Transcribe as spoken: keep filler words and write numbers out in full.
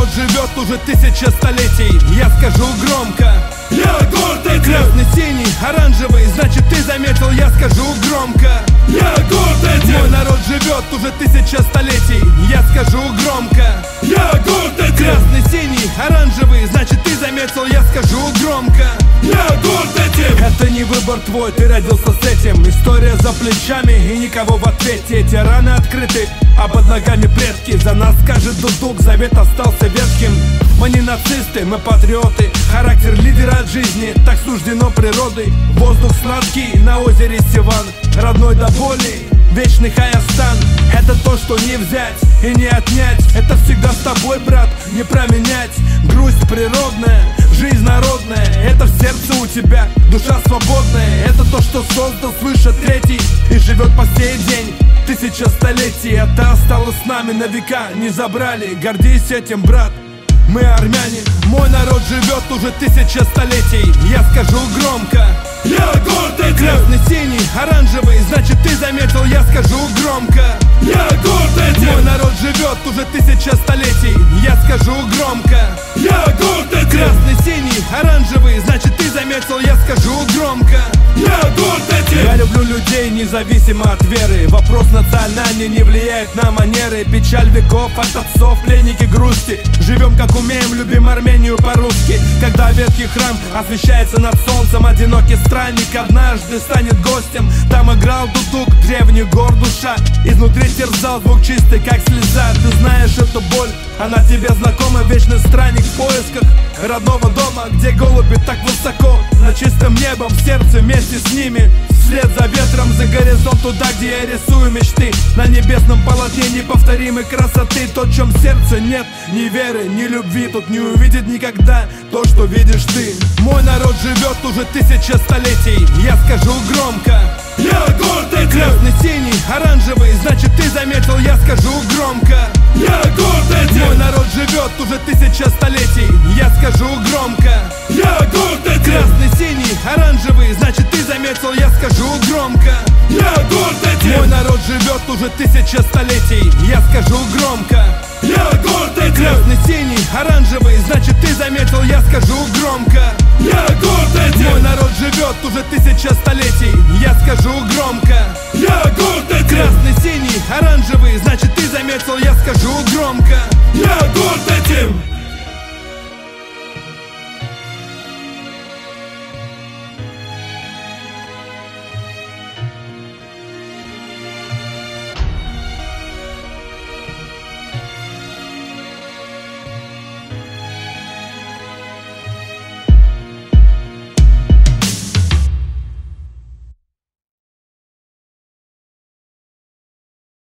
народ живет уже тысяча столетий. Я скажу громко: я горд этим. Красный, синий, оранжевый, значит ты заметил, я скажу громко: я горд этим. Мой народ живет уже тысяча столетий. Я скажу громко: я горд этим. Красный, синий, оранжевый, значит ты заметил, я скажу громко: я горд этим. Это не выбор твой, ты родился с этим. История за плечами и никого в ответе. Эти раны открыты, а под ногами предки. За нас скажет дудук, завет остался ветхим. Мы не нацисты, мы патриоты. Характер лидера от жизни, так суждено природой. Воздух сладкий на озере Севан, родной до боли, вечный Хайастан. Это то, что не взять и не отнять. Это всегда с тобой, брат, не променять. Грусть природная, жизнь народная. Это в сердце у тебя, душа свободная. Это то, что создал свыше третий и живет по сей день. Тысяча столетий, это осталось с нами на века. Не забрали, гордись этим, брат. Мы армяне, мой народ живет уже тысяча столетий. Я скажу громко: я горд этим. Красный, синий, оранжевый, значит ты заметил, я скажу громко: я горд этим. Мой народ живет уже тысяча столетий. Я скажу громко: я горд этим. Красный, синий, оранжевый, значит ты заметил, я скажу громко: я горд этим. Я люблю людей независимо от веры. Вопрос национальный не влияет на манеры. Печаль веков от отцов, пленники грусти. Живем как умеем, любим Армению по-русски. Когда ветхий храм освещается над солнцем, одинокий странник однажды станет гостем. Там играл дудук, древний гор душа. Изнутри терзал звук чистый, как слеза. Ты знаешь эту боль, она тебе знакома. Вечный странник в поисках родного дома, где голуби так высоко над чистым небом, в сердце вместе с ними. Вслед за ветром, за горизонт, туда, где я рисую мечты. На небесном полотне неповторимой красоты. То, в чем сердце нет ни веры, ни любви, тут не увидит никогда то, что видишь ты. Мой народ живет уже тысяча столетий. Я скажу громко: я горд этим. Красный, синий, оранжевый, значит ты заметил, я скажу громко: я горд этим. Мой народ живет уже тысяча столетий. Я скажу громко: я горд этим. Красный, синий, оранжевый, значит ты заметил, я скажу громко: я горд этим. Мой народ живет уже тысяча столетий. Я скажу громко: я горд этим. Красный, синий, оранжевый, значит ты заметил, я скажу громко: я горд этим. Мой народ живет уже тысяча столетий. Я скажу громко: я горд этим. Красный, синий, оранжевый, значит ты заметил, я скажу громко: